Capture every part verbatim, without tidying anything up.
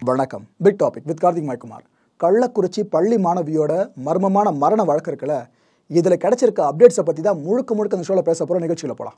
வணக்கம். Big topic with Karthik மைக்குமார். கள்ளக்குறிச்சி பள்ளி மாணவியோட மர்மமான மரண வழக்கு இருக்குல்ல, இதில் கிடைச்சிருக்க அப்டேட்ஸை பற்றி தான் முழுக்க முழுக்க இந்த ஷோவில் பேச போகிற நிகழ்ச்சியில் போகலாம்.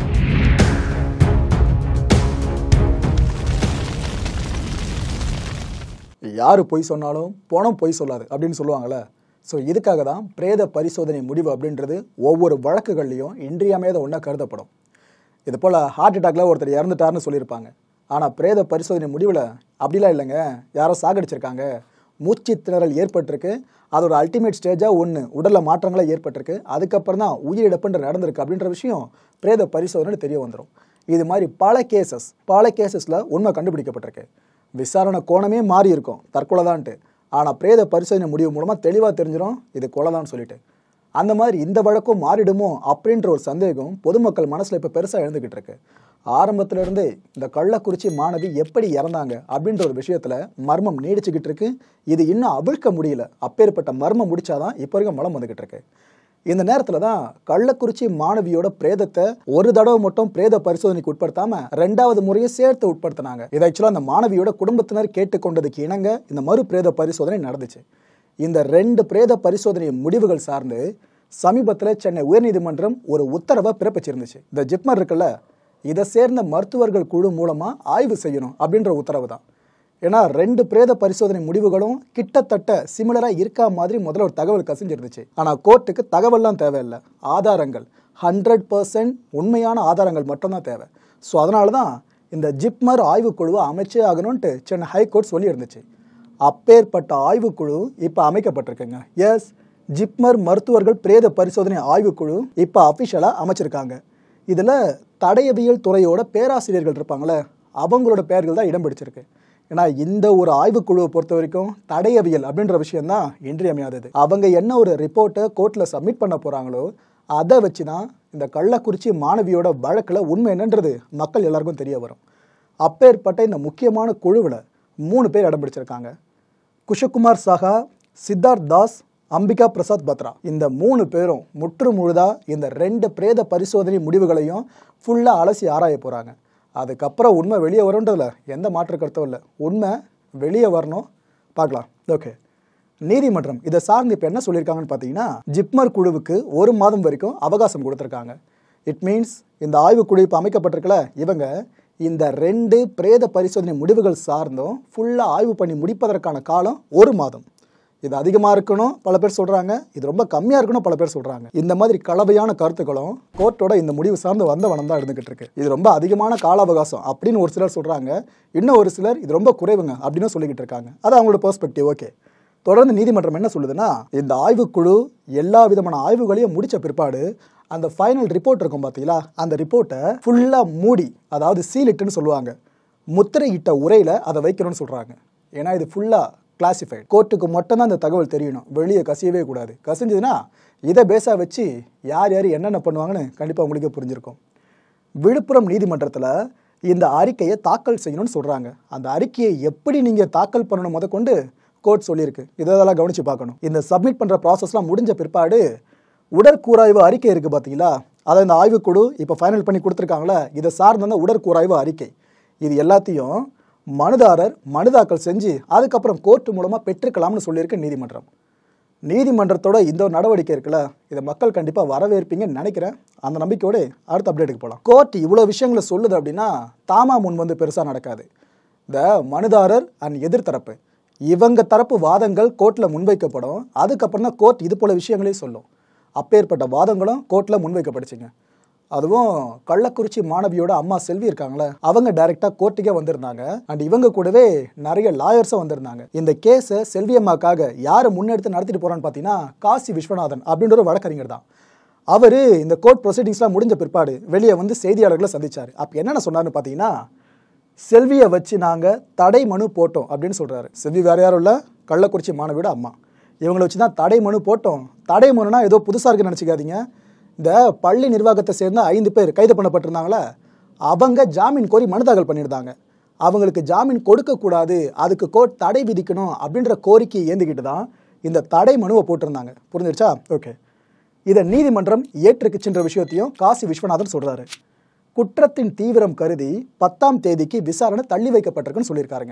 யார் பொய் சொன்னாலும் பணம் பொய் சொல்லாது அப்படின்னு சொல்லுவாங்கள்ல. ஸோ இதுக்காக தான் பிரேத பரிசோதனை முடிவு அப்படின்றது ஒவ்வொரு வழக்குகள்லையும் இன்றியமையாத ஒன்றா கருதப்படும். இது போல் ஹார்ட் அட்டாக்ல ஒருத்தர் இறந்துட்டார்னு சொல்லியிருப்பாங்க. ஆனால் பிரேத பரிசோதனை முடிவில் அப்படிலாம் இல்லைங்க, யாரோ சாகடிச்சிருக்காங்க, மூச்சு திணறல் ஏற்பட்டிருக்கு, அதோட அல்டிமேட் ஸ்டேஜாக ஒன்று உடலில் மாற்றங்களாக ஏற்பட்டிருக்கு, அதுக்கப்புறம் தான் உயிரிழப்புன்ற நடந்திருக்கு அப்படின்ற விஷயம் பிரேத பரிசோதனை தெரிய வந்துடும். இது மாதிரி பல கேசஸ் பல கேசஸில் உண்மை கண்டுபிடிக்கப்பட்டிருக்கு. விசாரணை கோணமே மாறி இருக்கும், தற்கொலை தான்ட்டு. ஆனால் பிரேத பரிசோதனை முடிவு மூலமாக தெளிவாக தெரிஞ்சிடும் இது கொலை தான் சொல்லிட்டு. அந்த மாதிரி இந்த வழக்கும் மாறிடுமோ அப்படின்ற ஒரு சந்தேகம் பொதுமக்கள் மனசில் இப்போ பெருசாக எழுந்துக்கிட்டு இருக்கு. ஆரம்பத்திலிருந்தே இந்த கள்ளக்குறிச்சி மாணவி எப்படி இறந்தாங்க அப்படின்ற ஒரு விஷயத்தில் மர்மம் நீடிச்சுக்கிட்டு இருக்கு. இது இன்னும் அவிழ்க்க முடியல. அப்பேற்பட்ட மர்மம் முடிச்சாதான் இப்போ வரைக்கும் மலம் வந்துக்கிட்டு இருக்கு. இந்த நேரத்தில் தான் கள்ளக்குறிச்சி மாணவியோட பிரேதத்தை ஒரு தடவை மட்டும் பிரேத பரிசோதனைக்கு உட்படுத்தாம ரெண்டாவது முறையை சேர்த்து உட்படுத்தினாங்க. இதை ஆக்சுவலாக அந்த மாணவியோட குடும்பத்தினர் கேட்டுக்கொண்டதுக்கு இணங்க இந்த மறு பிரேத பரிசோதனை நடந்துச்சு. இந்த ரெண்டு பிரேத பரிசோதனை முடிவுகள் சார்ந்து சமீபத்தில் சென்னை உயர்நீதிமன்றம் ஒரு உத்தரவை பிறப்பிச்சிருந்துச்சு. இந்த ஜிப்மர் இருக்குல்ல, இதை சேர்ந்த மருத்துவர்கள் குழு மூலமாக ஆய்வு செய்யணும் அப்படின்ற உத்தரவு தான். ஏன்னா ரெண்டு பிரேத பரிசோதனை முடிவுகளும் கிட்டத்தட்ட சிமிலராக இருக்கா மாதிரி முதல்ல ஒரு தகவல் கசிஞ்சிருந்துச்சு. ஆனால் கோர்ட்டுக்கு தகவல்லாம் தேவையில்லை, ஆதாரங்கள் ஹண்ட்ரட் பர்சன்ட் உண்மையான ஆதாரங்கள் மட்டும்தான் தேவை. ஸோ அதனால தான் இந்த ஜிப்மர் ஆய்வுக்குழுவை அமைச்சே ஆகணும்ன்ட்டு சென்னை ஹைகோர்ட் சொல்லி இருந்துச்சு. அப்பேற்பட்ட ஆய்வுக்குழு இப்போ அமைக்கப்பட்டிருக்குங்க. எஸ், ஜிப்மர் மருத்துவர்கள் பிரேத பரிசோதனை ஆய்வுக்குழு இப்போ அஃபிஷியலாக அமைச்சிருக்காங்க. இதில் தடயவியல் துறையோட பேராசிரியர்கள் இருப்பாங்களே, அவங்களோட பெயர்கள் தான் இடம் பிடிச்சிருக்கு. ஏன்னா இந்த ஒரு ஆய்வுக்குழுவை பொறுத்த வரைக்கும் தடயவியல் அப்படின்ற விஷயம் தான் இன்றியமையாதது. அவங்க என்ன ஒரு ரிப்போர்ட்டை கோர்ட்டில் சப்மிட் பண்ண போகிறாங்களோ அதை வச்சு தான் இந்த கள்ளக்குறிச்சி மாணவியோட வழக்கில் உண்மை என்னன்றது மக்கள் எல்லாருக்கும் தெரிய வரும். அப்பேற்பட்ட இந்த முக்கியமான குழுவில் மூணு பேர் இடம் பிடிச்சிருக்காங்க. குஷகுமார் சாஹா, சித்தார்த் தாஸ், அம்பிகா பிரசாத் பத்ரா. இந்த மூணு பேரும் முற்று முழுதாக இந்த ரெண்டு பிரேத பரிசோதனை முடிவுகளையும் ஃபுல்லாக அலசி ஆராய போகிறாங்க. அதுக்கப்புறம் உண்மை வெளியே வரும்ன்றதுல எந்த மாற்று கருத்தும் இல்லை. உண்மை வெளியே வரணும், பார்க்கலாம். ஓகே, நீதிமன்றம் இதை சார்ந்து இப்போ என்ன சொல்லியிருக்காங்கன்னு பார்த்தீங்கன்னா, ஜிப்மர் குழுவுக்கு ஒரு மாதம் வரைக்கும் அவகாசம் கொடுத்துருக்காங்க. இட் மீன்ஸ் இந்த ஆய்வுக்குழு இப்போ அமைக்கப்பட்டிருக்கல, இவங்க இந்த ரெண்டு பிரேத பரிசோதனை முடிவுகள் சார்ந்தும் ஃபுல்லாக ஆய்வு பண்ணி முடிப்பதற்கான காலம் ஒரு மாதம். இது அதிகமாக இருக்கணும் பல பேர் சொல்கிறாங்க, இது ரொம்ப கம்மியாக இருக்கணும் பல பேர் சொல்கிறாங்க. இந்த மாதிரி கலவையான கருத்துக்களும் கோர்ட்டோட இந்த முடிவு சார்ந்து வந்த வனம் தான் இருந்துகிட்டு இருக்கு. இது ரொம்ப அதிகமான கால அவகாசம் அப்படின்னு ஒரு சிலர் சொல்கிறாங்க, இன்னும் ஒரு சிலர் இது ரொம்ப குறைவுங்க அப்படின்னு சொல்லிக்கிட்டு இருக்காங்க. அது அவங்களோட பெர்ஸ்பெக்டிவ். ஓகே, தொடர்ந்து நீதிமன்றம் என்ன சொல்லுதுன்னா, இந்த ஆய்வுக்குழு எல்லா விதமான ஆய்வுகளையும் முடித்த பிற்பாடு அந்த ஃபைனல் ரிப்போர்ட் இருக்கும் பார்த்தீங்களா, அந்த ரிப்போர்ட்டை ஃபுல்லாக மூடி, அதாவது சீலிட்டுன்னு சொல்லுவாங்க, முத்திரையிட்ட உரையில் அதை வைக்கணும்னு சொல்கிறாங்க. ஏன்னா இது ஃபுல்லாக கிளாசிஃபைடு, கோர்ட்டுக்கு மட்டும்தான் அந்த தகவல் தெரியணும், வெளியே கசியவே கூடாது. கசிஞ்சதுன்னா இதை பேஸாக வச்சு யார் யார் என்னென்ன பண்ணுவாங்கன்னு கண்டிப்பாக உங்களுக்கே புரிஞ்சிருக்கும். விழுப்புரம் நீதிமன்றத்தில் இந்த அறிக்கையை தாக்கல் செய்யணும்னு சொல்கிறாங்க. அந்த அறிக்கையை எப்படி நீங்கள் தாக்கல் பண்ணணும் முத கொண்டு கோர்ட் சொல்லியிருக்கு. இதெல்லாம் கவனித்து பார்க்கணும். இந்த சப்மிட் பண்ணுற ப்ராசஸ்லாம் முடிஞ்ச பிற்பாடு உடற்கூராய்வு அறிக்கை இருக்குது பார்த்தீங்களா, அதை இந்த ஆய்வுக்குழு இப்போ ஃபைனல் பண்ணி கொடுத்துருக்காங்களே, இதை சார்ந்த உடற்கூராய்வு அறிக்கை இது எல்லாத்தையும் மனுதாரர் மனுதாக்கல் செஞ்சு அதுக்கப்புறம் கோர்ட்டு மூலமாக பெற்றுக்கலாம்னு சொல்லியிருக்கு நீதிமன்றம். நீதிமன்றத்தோட இந்த ஒரு நடவடிக்கை இருக்குல்ல, இதை மக்கள் கண்டிப்பாக வரவேற்பீங்கன்னு நினைக்கிறேன். அந்த நம்பிக்கையோடு அடுத்த அப்டேட்டுக்கு போகலாம். கோர்ட் இவ்வளோ விஷயங்களை சொல்லுது அப்படின்னா தாமா முன் வந்து பெருசாக நடக்காது. இந்த மனுதாரர் அண்ட் எதிர்த்தரப்பு இவங்க தரப்பு வாதங்கள் கோர்ட்டில் முன்வைக்கப்படும். அதுக்கப்புறம் தான் கோர்ட் இது போல விஷயங்களையும் சொல்லும். அப்பேற்பட்ட வாதங்களும் கோர்ட்டில் முன்வைக்கப்படுச்சுங்க. அதுவும் கள்ளக்குறிச்சி மாணவியோட அம்மா செல்வி இருக்காங்களே, அவங்க டைரெக்டாக கோர்ட்டுக்கே வந்திருந்தாங்க. அண்ட் இவங்க கூடவே நிறைய லாயர்ஸும் வந்திருந்தாங்க. இந்த கேஸை செல்வி அம்மாக்காக யார் முன்னெடுத்து நடத்திட்டு போகிறான்னு பார்த்தீங்கன்னா, காசி விஸ்வநாதன் அப்படின்ற ஒரு வழக்கறிஞர் தான். அவர் இந்த கோர்ட் ப்ரொசீடிங்ஸ்லாம் முடிஞ்ச பிற்பாடு வெளியே வந்து செய்தியாளர்களை சந்திச்சார். அப்போ என்னென்ன சொன்னார்னு பார்த்தீங்கன்னா, செல்வியை வச்சு நாங்கள் தடை மனு போட்டோம் அப்படின்னு சொல்கிறாரு. செல்வி வேறு யாரும் இல்லை, கள்ளக்குறிச்சி மாணவியோட அம்மா. இவங்களை வச்சு தான் தடை மனு போட்டோம். தடை மனுனா ஏதோ புதுசாக இருக்குன்னு நினச்சிக்காதீங்க. இந்த பள்ளி நிர்வாகத்தை சேர்ந்த ஐந்து பேர் கைது பண்ணப்பட்டிருந்தாங்களே, அவங்க ஜாமீன் கோரி மனு தாக்கல் பண்ணியிருந்தாங்க. அவங்களுக்கு ஜாமீன் கொடுக்கக்கூடாது, அதுக்கு கோர்ட் தடை விதிக்கணும் அப்படின்ற கோரிக்கையை ஏந்திக்கிட்டு தான் இந்த தடை மனுவை போட்டிருந்தாங்க. புரிஞ்சிருச்சா? ஓகே, இதை நீதிமன்றம் ஏற்றுக்குச்சுன்ற விஷயத்தையும் காசி விஸ்வநாதன் சொல்கிறாரு. குற்றத்தின் தீவிரம் கருதி பத்தாம் தேதிக்கு விசாரணை தள்ளி வைக்கப்பட்டிருக்குன்னு சொல்லியிருக்காருங்க.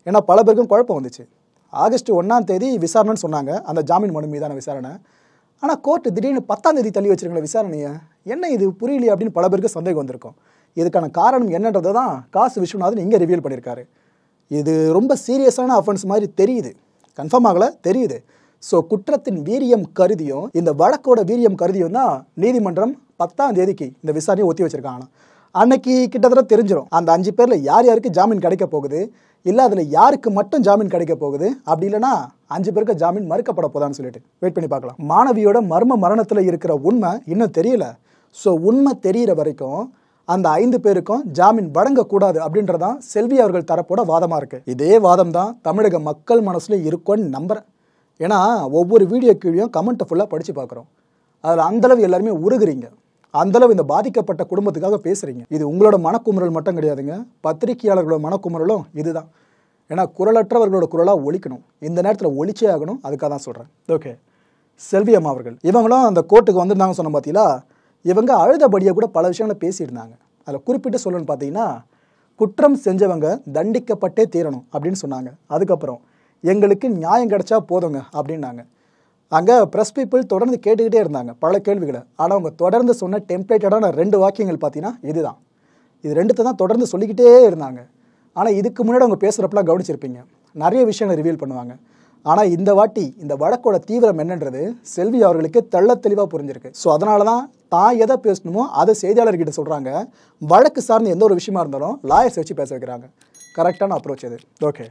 ஏன்னா பல பேருக்கும் குழப்பம் வந்துச்சு. ஆகஸ்ட் ஒன்றாம் தேதி விசாரணைன்னு சொன்னாங்க, அந்த ஜாமீன் மனு மீதான விசாரணை. ஆனால் கோர்ட்டு திடீர்னு பத்தாம் தேதி தள்ளி வச்சிருக்கிற விசாரணையை, என்ன இது புரியலையே அப்படின்னு பல பேருக்கு சந்தேகம் வந்திருக்கும். இதுக்கான காரணம் என்னன்றதை தான் காசு விஸ்வநாதன் இங்கே ரிவீல் பண்ணியிருக்காரு. இது ரொம்ப சீரியஸான அஃபென்ஸ் மாதிரி தெரியுது, கன்ஃபார்ம் ஆகலை தெரியுது. ஸோ குற்றத்தின் வீரியம் கருதியும் இந்த வழக்கோட வீரியம் கருதியும் தான் நீதிமன்றம் பத்தாம் தேதிக்கு இந்த விசாரணையை ஒத்தி வச்சிருக்காங்க. அன்னைக்கு கிட்டத்தட்ட தெரிஞ்சிடும் அந்த அஞ்சு பேரில் யார் யாருக்கு ஜாமீன் கிடைக்க போகுது, இல்லை அதில் யாருக்கு மட்டும் ஜாமீன் கிடைக்க போகுது, அப்படி இல்லைனா அஞ்சு பேருக்கு ஜாமீன் மறுக்கப்பட போதான்னு சொல்லிட்டு வெயிட் பண்ணி பார்க்கலாம். மாணவியோட மர்ம மரணத்தில் இருக்கிற உண்மை இன்னும் தெரியல. ஸோ உண்மை தெரிகிற வரைக்கும் அந்த ஐந்து பேருக்கும் ஜாமீன் வழங்கக்கூடாது அப்படின்றதான் செல்வி அவர்கள் தரப்போட வாதமாக இருக்குது. இதே வாதம் தான் தமிழக மக்கள் மனசுல இருக்கும்னு நம்புகிறேன். ஏன்னா ஒவ்வொரு வீடியோ கீழேயும் கமெண்ட்டை ஃபுல்லாக படித்து பார்க்குறோம். அதில் அந்தளவு எல்லாருமே உருகுறீங்க, அந்தளவு இந்த பாதிக்கப்பட்ட குடும்பத்துக்காக பேசுகிறீங்க. இது உங்களோட மனக்குமுறல் மட்டும் கிடையாதுங்க, பத்திரிகையாளர்களோட மனக்குமுறலும் இதுதான். ஏன்னா குரலற்றவர்களோட குரலாக ஒழிக்கணும், இந்த நேரத்தில் ஒழிச்சே ஆகணும், அதுக்காக தான் சொல்கிறேன். ஓகே, செல்வி அம்மா அவர்கள் இவங்களும் அந்த கோர்ட்டுக்கு வந்திருந்தாங்க சொன்ன பார்த்தீங்களா. இவங்க அழுதபடியாக கூட பல விஷயங்களை பேசியிருந்தாங்க. அதில் குறிப்பிட்டு சொல்லணும்னு பார்த்தீங்கன்னா, குற்றம் செஞ்சவங்க தண்டிக்கப்பட்டே தீரணும் அப்படின்னு சொன்னாங்க. அதுக்கப்புறம் எங்களுக்கு நியாயம் கிடைச்சா போதுங்க அப்படின்னாங்க. அங்கே ப்ரெஸ் பீப்புள் தொடர்ந்து கேட்டுக்கிட்டே இருந்தாங்க பல கேள்விகளை. ஆனால் அவங்க தொடர்ந்து சொன்ன டெம்ப்ளேட்டடான ரெண்டு வாக்கியங்கள் பார்த்தீங்கன்னா இதுதான். இது ரெண்டுத்தை தான் தொடர்ந்து சொல்லிக்கிட்டே இருந்தாங்க. ஆனால் இதுக்கு முன்னாடி அவங்க பேசுகிறப்பெல்லாம் கவனிச்சிருப்பீங்க, நிறைய விஷயங்களை ரிவீல் பண்ணுவாங்க. ஆனால் இந்த வாட்டி இந்த வழக்கோட தீவிரம் என்னன்றது செல்வி அவர்களுக்கு தெள்ள தெளிவாக புரிஞ்சிருக்கு. ஸோ அதனால தான் தான் எதை பேசணுமோ அதை செய்தியாளர்கிட்ட சொல்கிறாங்க. வழக்கு சார்ந்த எந்த ஒரு விஷயமா இருந்தாலும் லாயர்ஸ் வச்சு பேச வைக்கிறாங்க. கரெக்டான அப்ரோச் இது. ஓகே,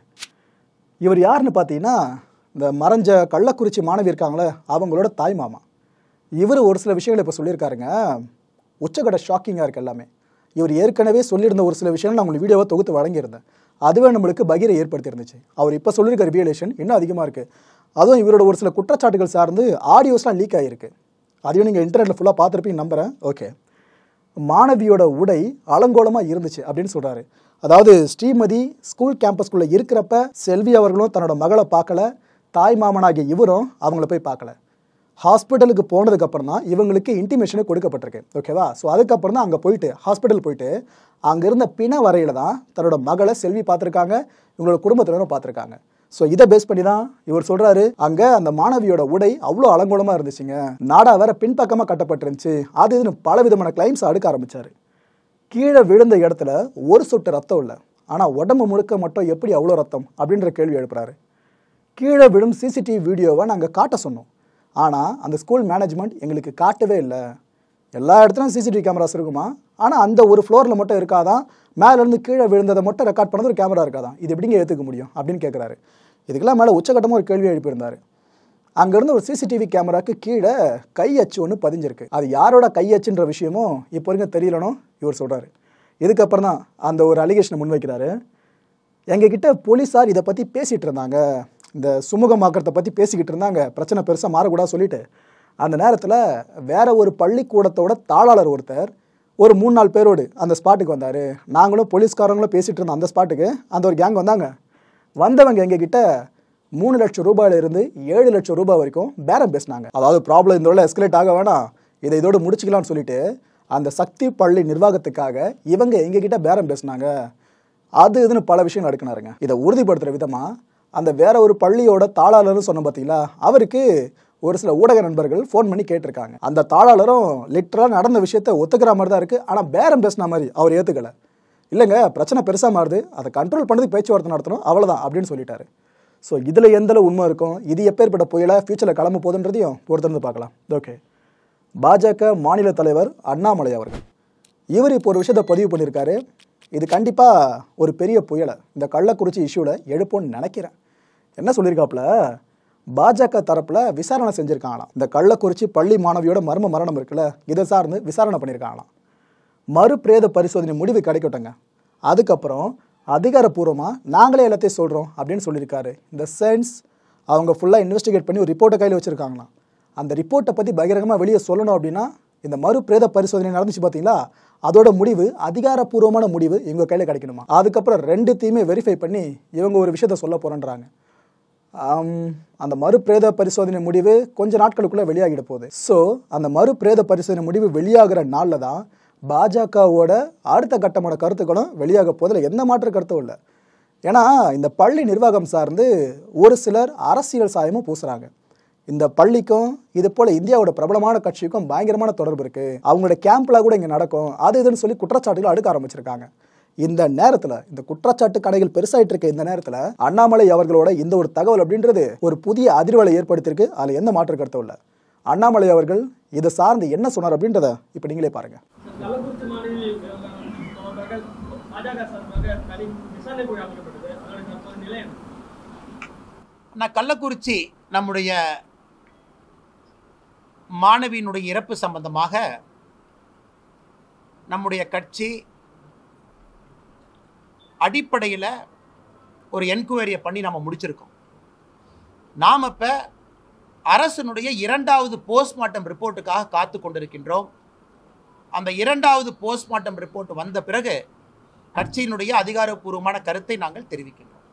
இவர் யாருன்னு பார்த்தீங்கன்னா, இந்த மறைஞ்ச கள்ளக்குறிச்சி மாணவி இருக்காங்களே அவங்களோட தாய் மாமா. இவர் ஒரு சில விஷயங்களை இப்போ சொல்லியிருக்காருங்க, உச்சக்கட்ட ஷாக்கிங்காக இருக்குது எல்லாமே. இவர் ஏற்கனவே சொல்லியிருந்த ஒரு சில விஷயங்கள் நான் உங்களுக்கு வீடியோவை தொகுத்து வழங்கியிருந்தேன். அதுவே நம்மளுக்கு பகீரை ஏற்படுத்தியிருந்துச்சு. அவர் இப்போ சொல்லியிருக்க ரிவியலேஷன் இன்னும் அதிகமாக இருக்குது. அதுவும் இவரோட ஒரு சில குற்றச்சாட்டுகள் சார்ந்து ஆடியோஸ்லாம் லீக் ஆகிருக்கு. அதையும் நீங்கள் இன்டர்நெட்டில் ஃபுல்லாக பார்த்துருப்பீங்க நம்புகிறேன். ஓகே, மாணவியோட உடை அலங்கோலமாக இருந்துச்சு அப்படின்னு சொல்கிறாரு. அதாவது ஸ்ரீமதி ஸ்கூல் கேம்பஸ்குள்ளே இருக்கிறப்ப செல்வி அவர்களும் தன்னோட மகளை பார்க்கல, தாய் மாமனாகிய இவரும் அவங்கள போய் பார்க்கல. ஹாஸ்பிட்டலுக்கு போனதுக்கப்புறம் தான் இவங்களுக்கு இன்டிமேஷனே கொடுக்கப்பட்டிருக்கு. ஓகேவா? ஸோ அதுக்கப்புறம் தான் அங்கே போயிட்டு ஹாஸ்பிட்டல் போயிட்டு அங்கே இருந்த பிண வரையில் தான் தன்னோட மகளை செல்வி பார்த்துருக்காங்க, இவங்களோட குடும்பத்தினரும் பார்த்துருக்காங்க. ஸோ இதை பேஸ் பண்ணி தான் இவர் சொல்கிறாரு, அங்கே அந்த மாணவியோட உடை அவ்வளோ அலங்கோலமாக இருந்துச்சுங்க, நாடா வேற பின்பக்கமாக கட்டப்பட்டிருந்துச்சு, அது இதுன்னு பல விதமான கிளைம்ஸ் அடுக்க ஆரம்பித்தார். கீழே விழுந்த இடத்துல ஒரு சொட்டு ரத்தம் இல்லை, ஆனால் உடம்பு முழுக்க மட்டும் எப்படி அவ்வளோ ரத்தம் அப்படின்ற கேள்வி எழுப்புறாரு. கீழே விழும் சிசிடிவி வீடியோவை நாங்கள் காட்ட சொன்னோம், ஆனால் அந்த ஸ்கூல் மேனேஜ்மெண்ட் எங்களுக்கு காட்டவே இல்லை. எல்லா இடத்துலையும் சிசிடிவி கேமராஸ் இருக்குமா, ஆனால் அந்த ஒரு ஃப்ளோரில் மட்டும் இருக்காதான், மேலேருந்து கீழே விழுந்ததை மட்டும் ரெக்கார்ட் பண்ணது ஒரு கேமரா இருக்காதான், இது எப்படிங்க ஏற்றுக்க முடியும் அப்படின்னு கேட்குறாரு. இதுக்கெல்லாம் மேலே உச்சகட்டமாக ஒரு கேள்வி எழுப்பியிருந்தார். அங்கேருந்து ஒரு சிசிடிவி கேமராவுக்கு கீழே கை அச்சு ஒன்று பதிஞ்சிருக்கு. அது யாரோட கை அச்சுன்ற விஷயமும் இப்போ வரைக்கும் தெரியலனோ இவர் சொல்கிறாரு. இதுக்கப்புறம் தான் அந்த ஒரு அலிகேஷனை முன்வைக்கிறாரு. எங்ககிட்ட போலீஸார் இதை பற்றி பேசிகிட்டு இருந்தாங்க, இந்த சுமூகமாக்கிறத பற்றி பேசிக்கிட்டு இருந்தாங்க, பிரச்சனை பெருசாக மாறக்கூடாது சொல்லிட்டு அந்த நேரத்தில் வேற ஒரு பள்ளிக்கூடத்தோட தாளாளர் ஒருத்தர் ஒரு மூணு நாலு பேரோடு அந்த ஸ்பாட்டுக்கு வந்தார். நாங்களும் போலீஸ்காரங்களும் பேசிகிட்டு இருந்தோம் அந்த ஸ்பாட்டுக்கு. அந்த ஒரு கேங் வந்தாங்க. வந்தவங்க எங்ககிட்ட மூணு லட்சம் ரூபாயிலிருந்து ஏழு லட்சம் ரூபாய் வரைக்கும் பேரம் பேசினாங்க. அதாவது ப்ராப்ளம் இதோட எஸ்கலேட் ஆக வேணாம், இதை இதோடு முடிச்சுக்கலாம்னு சொல்லிட்டு அந்த சக்தி பள்ளி நிர்வாகத்துக்காக இவங்க எங்ககிட்ட பேரம் பேசினாங்க. அது இதுன்னு பல விஷயம் நடக்கினாருங்க. இதை உறுதிப்படுத்துகிற விதமாக அந்த வேற ஒரு பள்ளியோட தாளாளர்னு சொன்ன பார்த்தீங்களா, அவருக்கு ஒரு சில ஊடக நண்பர்கள் ஃபோன் பண்ணி கேட்டிருக்காங்க. அந்த தாளாளரும் லிட்டராக நடந்த விஷயத்த ஒத்துக்கிற மாதிரி தான் இருக்குது, ஆனால் பேரம் பேசின மாதிரி அவர் ஏற்றுக்கலை. இல்லைங்க, பிரச்சனை பெருசாக மாறுது, அதை கண்ட்ரோல் பண்ணதுக்கு பேச்சுவார்த்தை நடத்தணும், அவ்வளோதான் அப்படின்னு சொல்லிட்டாரு. ஸோ இதில் எந்தளவு உண்மை இருக்கும், இது எப்பேற்பட்ட புயலை ஃபியூச்சரில் கிளம்ப போகுதுன்றதையும் பொறுத்திருந்து பார்க்கலாம். ஓகே, பாஜக மாநில தலைவர் அண்ணாமலை அவர்கள் இவர் இப்போ ஒரு விஷயத்தை பதிவு பண்ணியிருக்காரு. இது கண்டிப்பாக ஒரு பெரிய புயலை இந்த கள்ளக்குறிச்சி இஷ்யூவில் எழுப்போன்னு நினைக்கிறேன். என்ன சொல்லியிருக்காப்புல, பாஜக தரப்பில் விசாரணை செஞ்சுருக்காங்களாம். இந்த கள்ளக்குறிச்சி பள்ளி மாணவியோட மர்ம மரணம் இருக்குல்ல, இதை சார்ந்து விசாரணை பண்ணியிருக்காங்களாம். மறு பிரேத பரிசோதனை முடிவு கிடைக்கட்டுங்க, அதுக்கப்புறம் அதிகாரப்பூர்வமாக நாங்களே எல்லாத்தையும் சொல்கிறோம் அப்படின்னு சொல்லியிருக்காரு. இந்த சென்ஸ் அவங்க ஃபுல்லாக இன்வெஸ்டிகேட் பண்ணி ஒரு ரிப்போர்ட்டை கையில் வச்சுருக்காங்களாம். அந்த ரிப்போர்ட்டை பற்றி பகிரங்கமாக வெளியே சொல்லணும் அப்படின்னா இந்த மறு பிரேத பரிசோதனை நடந்துச்சு பார்த்தீங்களா, அதோட முடிவு அதிகாரப்பூர்வமான முடிவு இவங்க கையில் கிடைக்கணுமா. அதுக்கப்புறம் ரெண்டுத்தையுமே வெரிஃபை பண்ணி இவங்க ஒரு விஷயத்த சொல்ல போகிறேன்றாங்க. அந்த மறு பிரேத பரிசோதனை முடிவு கொஞ்சம் நாட்களுக்குள்ளே வெளியாகிட போகுது. ஸோ அந்த மறு பிரேத பரிசோதனை முடிவு வெளியாகிற நாளில் தான் பாஜகவோட அடுத்த கட்டமான கருத்துக்களும் வெளியாக போதில் எந்த மாற்று கருத்தும் இல்லை. ஏன்னா இந்த பள்ளி நிர்வாகம் சார்ந்து ஒரு சிலர் அரசியல் சாயமும் பூசுறாங்க. இந்த பள்ளிக்கும் இது போல இந்தியாவோட பிரபலமான கட்சிக்கும் பயங்கரமான தொடர்பு இருக்கு, அவங்களோட கேம்ப்ல கூட இங்க நடக்கும், அது இதுன்னு சொல்லி குற்றச்சாட்டுகள் அடுக்க ஆரம்பிச்சிருக்காங்க. இந்த நேரத்துல இந்த குற்றச்சாட்டு கடைகள் பெருசாயிட்டு இருக்க இந்த நேரத்துல அண்ணாமலை அவர்களோட இந்த ஒரு தகவல் அப்படின்றது ஒரு புதிய அதிர்வலை ஏற்படுத்தியிருக்கு. அதுல எந்த மாற்று கருத்தும் இல்லை. அண்ணாமலை அவர்கள் இதை சார்ந்து என்ன சொன்னார் அப்படின்றத இப்ப நீங்களே பாருங்க. கள்ளக்குறிச்சி நம்முடைய மாணவியினுடைய இறப்பு சம்பந்தமாக நம்முடைய கட்சி அடிப்படையில் ஒரு என்கொயரியை பண்ணி நம்ம முடிச்சிருக்கோம். நாம் இப்போ அரசனுடைய இரண்டாவது போஸ்ட்மார்ட்டம் ரிப்போர்ட்டுக்காக காத்து கொண்டிருக்கின்றோம். அந்த இரண்டாவது போஸ்ட்மார்ட்டம் ரிப்போர்ட் வந்த பிறகு கட்சியினுடைய அதிகாரப்பூர்வமான கருத்தை நாங்கள் தெரிவிக்கின்றோம்.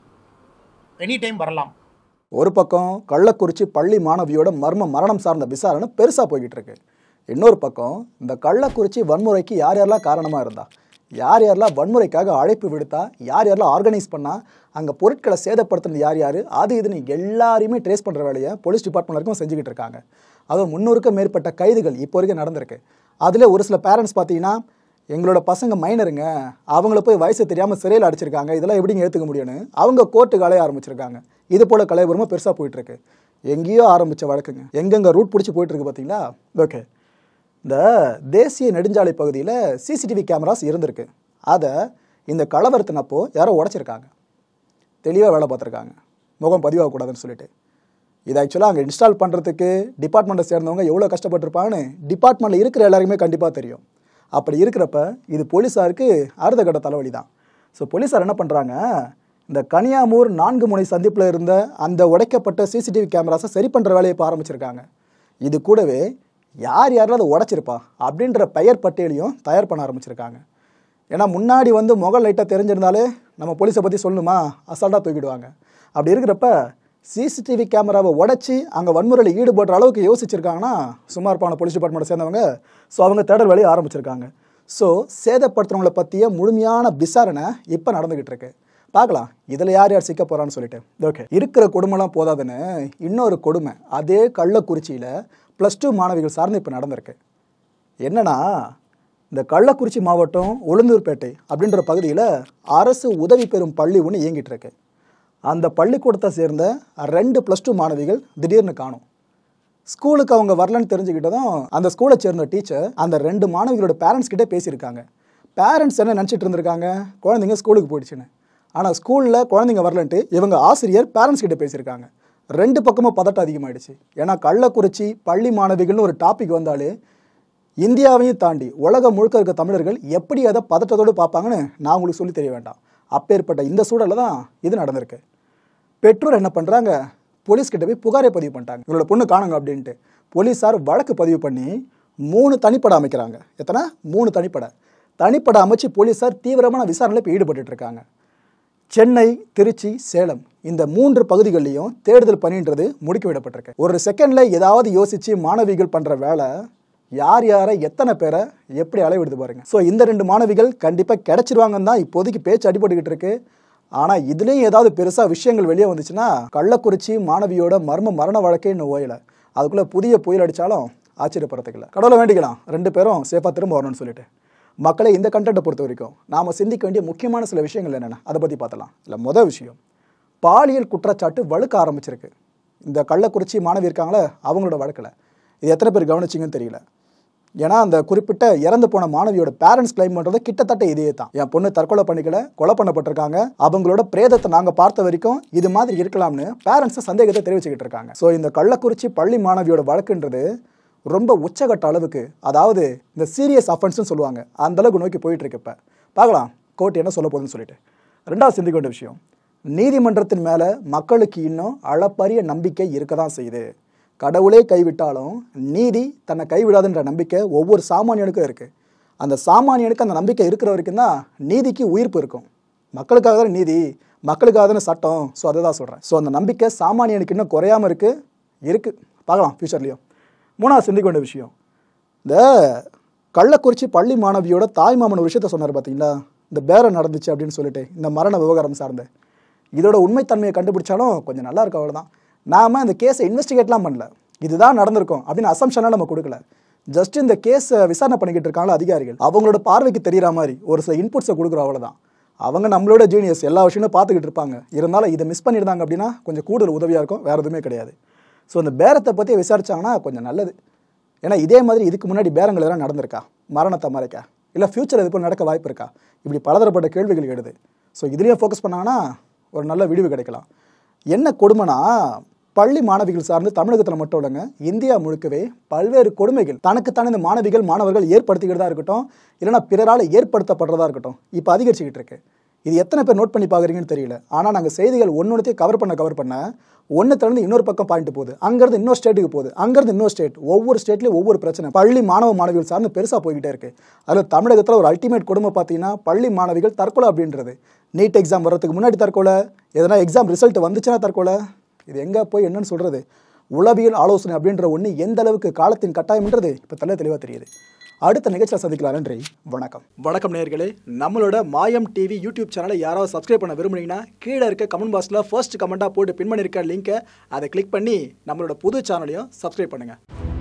எனி டைம் வரலாம். ஒரு பக்கம் கள்ளக்குறிச்சி பள்ளி மாணவியோட மர்ம மரணம் சார்ந்த விசாரணை பெருசாக போய்கிட்டு இருக்கு. இன்னொரு பக்கம் இந்த கள்ளக்குறிச்சி வன்முறைக்கு யார் யாரெல்லாம் காரணமாக இருந்தா, யார் யாரெல்லாம் வன்முறைக்காக அழைப்பு விடுத்தா, யார் யாரெல்லாம் ஆர்கனைஸ் பண்ணால், அங்கே பொருட்களை சேதப்படுத்துனது யார் யார், அது இதுன்னு எல்லாரையுமே ட்ரேஸ் பண்ணுற வேலையை போலீஸ் டிபார்ட்மெண்ட் வரைக்கும் செஞ்சுக்கிட்டு இருக்காங்க. அதுவும் முன்னூறுக்கும் மேற்பட்ட கைதுகள் இப்போ வரைக்கும் நடந்திருக்கு. அதில் ஒரு சில பேரண்ட்ஸ் பார்த்தீங்கன்னா, எங்களோட பசங்க மைனருங்க, அவங்கள போய் வயசு தெரியாமல் சிறையில் அடிச்சிருக்காங்க, இதெல்லாம் எப்படிங்க ஏற்றுக்க முடியும்னு அவங்க கோர்ட்டுக்கு அலைய ஆரம்பிச்சிருக்காங்க. இது போல் கலைபுரமாக பெருசாக போயிட்டுருக்கு. எங்கேயோ ஆரம்பித்த வழக்குங்க எங்கெங்கே ரூட் பிடிச்சி போயிட்டுருக்கு பார்த்தீங்களா. ஓகே, இந்த தேசிய நெடுஞ்சாலை பகுதியில் சிசிடிவி கேமராஸ் இருந்திருக்கு. அதை இந்த கலவரத்தினப்போ யாரோ உடச்சிருக்காங்க, தெளிவாக வேலை பார்த்துருக்காங்க, முகம் பதிவாகக்கூடாதுன்னு சொல்லிட்டு. இது ஆக்சுவலாக அங்கே இன்ஸ்டால் பண்ணுறதுக்கு டிபார்ட்மெண்ட்டை சேர்ந்தவங்க எவ்வளோ கஷ்டப்பட்டிருப்பாங்கன்னு டிபார்ட்மெண்ட்டில் இருக்கிற எல்லாருக்குமே கண்டிப்பாக தெரியும். அப்படி இருக்கிறப்ப இது போலீஸாருக்கு அடுத்த கட்ட தலைவலி தான். ஸோ போலீஸார் என்ன பண்ணுறாங்க, இந்த கனியாமூர் நான்கு முனை சந்திப்பில் இருந்த அந்த உடைக்கப்பட்ட சிசிடிவி கேமராஸை சரி பண்ணுற வேலையை இப்போ ஆரம்பிச்சிருக்காங்க. இது கூடவே யார் யாரெல்லாம் அதை உடைச்சிருப்பா அப்படின்ற பெயர் பட்டியலையும் தயார் பண்ண ஆரம்பிச்சிருக்காங்க. ஏன்னா முன்னாடி வந்து முக லைட்டாக தெரிஞ்சிருந்தாலே நம்ம போலீஸை பற்றி சொல்லணுமா, அசால்ட்டாக தூக்கிடுவாங்க. அப்படி இருக்கிறப்ப சிசிடிவி கேமராவை உடச்சி அங்கே வன்முறையில் ஈடுபடுற அளவுக்கு யோசிச்சிருக்காங்கன்னா சும்மா இருப்பான போலீஸ் டிபார்ட்மெண்ட்டை சேர்ந்தவங்க. ஸோ அவங்க தேடல் வேலையை ஆரம்பிச்சிருக்காங்க. ஸோ சேதப்படுத்துறவங்களை பற்றிய முழுமையான விசாரணை இப்போ நடந்துக்கிட்டு இருக்கு. பார்க்கலாம் இதில் யார் யார் சிக்க போகிறான்னு சொல்லிட்டு. ஓகே, இருக்கிற கொடுமைலாம் போதாதுன்னு இன்னொரு கொடுமை அதே கள்ளக்குறிச்சியில் ப்ளஸ் டூ மாணவிகள் சார்ந்து இப்போ நடந்திருக்கு. என்னன்னா, இந்த கள்ளக்குறிச்சி மாவட்டம் உளுந்தூர்பேட்டை அப்படின்ற பகுதியில் அரசு உதவி பெறும் பள்ளி ஒன்று இயங்கிட்டு இருக்கு. அந்த பள்ளிக்கூடத்தை சேர்ந்த ரெண்டு ப்ளஸ் டூ மாணவிகள் திடீர்னு காணும். ஸ்கூலுக்கு அவங்க வரலன்னு தெரிஞ்சுக்கிட்டதும் அந்த ஸ்கூலை சேர்ந்த டீச்சர் அந்த ரெண்டு மாணவிகளோட பேரண்ட்ஸ் கிட்டே பேசியிருக்காங்க. பேரண்ட்ஸ் என்ன நினச்சிட்டு இருந்திருக்காங்க, குழந்தைங்க ஸ்கூலுக்கு போயிடுச்சுன்னு. ஆனால் ஸ்கூலில் குழந்தைங்க வரலன்ட்டு இவங்க ஆசிரியர் பேரண்ட்ஸ் கிட்டே பேசியிருக்காங்க. ரெண்டு பக்கமும் பதட்டம் அதிகமாகிடுச்சு. ஏன்னா கள்ளக்குறிச்சி பள்ளி மாணவிகள்னு ஒரு டாபிக் வந்தாலே இந்தியாவையும் தாண்டி உலகம் முழுக்க இருக்க தமிழர்கள் எப்படி அதை பதட்டத்தோடு பார்ப்பாங்கன்னு நான் உங்களுக்கு சொல்லி தெரிய வேண்டாம். அப்பேற்பட்ட இந்த சூழலில் தான் இது நடந்திருக்கு. பெற்றோர் என்ன பண்ணுறாங்க, போலீஸ்கிட்ட போய் புகாரை பதிவு பண்ணிட்டாங்க, இவங்களோட பொண்ணு காணுங்க அப்படின்ட்டு. போலீஸார் வழக்கு பதிவு பண்ணி மூணு தனிப்படை அமைக்கிறாங்க. எத்தனை? மூணு தனிப்படை தனிப்படை அமைச்சு போலீஸார் தீவிரமான விசாரணையில் இப்போ ஈடுபட்டு இருக்காங்க. சென்னை, திருச்சி, சேலம் இந்த மூன்று பகுதிகளிலையும் தேடுதல் பணின்றது முடுக்கி விடப்பட்டிருக்கு. ஒரு செகண்ட்ல ஏதாவது யோசிச்சு மாணவிகள் பண்ற வேலை யார் யாரை எத்தனை பேரை எப்படி அளவிடுது பாருங்க. ஸோ இந்த ரெண்டு மாணவிகள் கண்டிப்பாக கிடைச்சிருவாங்கன்னு தான் இப்போதைக்கு பேச்சு அடிபட்டுக்கிட்டு இருக்கு. ஆனால் இதுலேயும் ஏதாவது பெருசாக விஷயங்கள் வெளியே வந்துச்சுன்னா கள்ளக்குறிச்சி மாணவியோட மர்ம மரண வழக்கே இன்னும் ஓயலை. அதுக்குள்ளே புதிய புயல் அடித்தாலும் ஆச்சரியப்படுறதுக்கு இல்லை. கடவுளை வேண்டிக்கலாம் ரெண்டு பேரும் சேஃபாக திரும்ப வரணும்னு சொல்லிட்டு. மக்களை இந்த கண்டென்ட்டை பொறுத்த வரைக்கும் நாம் சிந்திக்க வேண்டிய முக்கியமான சில விஷயங்கள் என்னென்ன அதை பற்றி பார்த்தலாம். இல்லை, மொதல் விஷயம், பாலியல் குற்றச்சாட்டு வழுக்க ஆரம்பிச்சிருக்கு. இந்த கள்ளக்குறிச்சி மாணவி இருக்காங்களே அவங்களோட வழக்கில் இது எத்தனை பேர் கவனிச்சிங்கன்னு தெரியல. ஏன்னா அந்த குறிப்பிட்ட இறந்து போன மாணவியோட பேரண்ட்ஸ் கிளைம் பண்ணுறது கிட்டத்தட்ட இதே தான். என் பொண்ணு தற்கொலை பண்ணிக்கல, கொலை பண்ணப்பட்டிருக்காங்க, அவங்களோட பிரேதத்தை நாங்கள் பார்த்த வரைக்கும் இது மாதிரி இருக்கலாம்னு பேரண்ட்ஸை சந்தேகத்தை தெரிவிச்சுக்கிட்டு இருக்காங்க. ஸோ இந்த கள்ளக்குறிச்சி பள்ளி மாணவியோட வழக்குன்றது ரொம்ப உச்சகட்ட அளவுக்கு, அதாவது இந்த சீரியஸ் அஃபென்ஸ்னு சொல்லுவாங்க, அந்த அளவுக்கு நோக்கி போயிட்டு இருக்கு. இப்போ பார்க்கலாம் கோர்ட் என்ன சொல்ல போகுதுன்னு சொல்லிட்டு. ரெண்டாவது சிந்திக்க வேண்டிய விஷயம், நீதிமன்றத்தின் மேலே மக்களுக்கு இன்னும் அளப்பரிய நம்பிக்கை இருக்க தான் செய்யுது. கடவுளே கைவிட்டாலும் நீதி தன்னை கைவிடாதுன்ற நம்பிக்கை ஒவ்வொரு சாமானியனுக்கும் இருக்குது. அந்த சாமானியனுக்கு அந்த நம்பிக்கை இருக்கிற வரைக்கும் தான் நீதிக்கு உயிர்ப்பு இருக்கும். மக்களுக்காக தானே நீதி, மக்களுக்காக தானே சட்டம். ஸோ அதை தான் சொல்கிறேன். ஸோ அந்த நம்பிக்கை சாமானியனுக்கு இன்னும் குறையாமல் இருக்குது இருக்குது பார்க்கலாம் ஃபியூச்சர்லேயும். மூணாவது சிந்திக்க வேண்டிய விஷயம், இந்த கள்ளக்குறிச்சி பள்ளி மாணவியோட தாய்மாமன் ஒரு விஷயத்த சொன்னார் பார்த்தீங்களா, இந்த பேரம் நடந்துச்சு அப்படின்னு சொல்லிட்டு இந்த மரண விவகாரம் சார்ந்த இதோட உண்மைத்தன்மையை கண்டுபிடிச்சாலும் கொஞ்சம் நல்லா இருக்கும், அவ்வளோதான். நாம் இந்த கேஸை இன்வெஸ்டிகேட்லாம் பண்ணல, இதுதான் நடந்திருக்கும் அப்படின்னு அசம்ஷனாக நம்ம கொடுக்கல. ஜஸ்ட் இந்த கேஸை விசாரணை பண்ணிக்கிட்டு இருக்காங்களா அதிகாரிகள், அவங்களோட பார்வைக்கு தெரிகிற மாதிரி ஒரு சில இன்புட்ஸை கொடுக்குறோம், அவ்வளோதான். அவங்க நம்மளோட ஜீனியஸ், எல்லா விஷயமும் பார்த்துக்கிட்டு இருப்பாங்க. இருந்தாலும் இதை மிஸ் பண்ணியிருந்தாங்க அப்படின்னா கொஞ்சம் கூடுதல் உதவியாக இருக்கும், வேறு எதுவுமே கிடையாது. ஸோ இந்த பேரத்தை பற்றி விசாரிச்சாங்கன்னா கொஞ்சம் நல்லது. ஏன்னா இதே மாதிரி இதுக்கு முன்னாடி பேரங்கள் எதனா நடந்திருக்கா, மரணத்தை மறைக்க, இல்லை ஃப்யூச்சர் இது போல் நடக்க வாய்ப்பு இருக்கா, இப்படி பலதரப்பட்ட கேள்விகள் எழுது. ஸோ இதுலேயும் ஃபோக்கஸ் பண்ணாங்கன்னா ஒரு நல்ல விடிவு கிடைக்கலாம். என்ன கொடுமைனா, பள்ளி மாணவிகள் சார்ந்து தமிழகத்தில் மட்டும் இல்லைங்க, இந்தியா முழுக்கவே பல்வேறு கொடுமைகள் தனக்குத்தானே இந்த மாணவிகள் மாணவர்கள் ஏற்படுத்திக்கிறதா இருக்கட்டும், இல்லைனா பிறரால் ஏற்படுத்தப்படுறதா இருக்கட்டும், இப்போ அதிகரிச்சுக்கிட்டு இருக்கு. இது எத்தனை பேர் நோட் பண்ணி பார்க்குறீங்கன்னு தெரியல. ஆனால் நாங்கள் செய்திகள் ஒன்று ஒன்றுத்தையும் கவர் பண்ண கவர் பண்ண ஒன்றுலேருந்து இன்னொரு பக்கம் பாயிண்ட் போகுது, அங்கேருந்து இன்னொரு ஸ்டேட்டுக்கு போகுது, அங்கேருந்து இன்னொரு ஸ்டேட், ஒவ்வொரு ஸ்டேட்லேயும் ஒவ்வொரு பிரச்சனை பள்ளி மாணவ மாணவிகள் சார்ந்து பெருசாக போய்கிட்டே இருக்குது. அதில் தமிழகத்தில் ஒரு அல்டிமேட் கொடுமை பார்த்தீங்கன்னா பள்ளி மாணவிகள் தற்கொலை அப்படின்றது. நீட் எக்ஸாம் வர்றதுக்கு முன்னாடி தற்கொலை, எதனா எக்ஸாம் ரிசல்ட் வந்துச்சுன்னா தற்கொலை. இது எங்கே போய் என்னன்னு சொல்கிறது? உளவியல் ஆலோசனை அப்படின்ற ஒன்று எந்த அளவுக்கு காலத்தின் கட்டாயம்ன்றது இப்போ தெல்ல தெளிவாக தெரியுது. அடுத்த நிகழ்ச்சியில் சந்திக்கலாம். நன்றி, வணக்கம். வணக்கம் நேயர்களே, நம்மளோட மாயம் டிவி யூடியூப் சேனலை யாராவது சப்ஸ்கிரைப் பண்ண விரும்புனீங்கன்னா கீழே இருக்க கமெண்ட் பாக்ஸில் ஃபர்ஸ்ட் கமெண்ட்டாக போட்டு பின் பண்ணியிருக்க லிங்கை அதை கிளிக் பண்ணி நம்மளோட புது சேனலையும் சப்ஸ்கிரைப் பண்ணுங்கள்.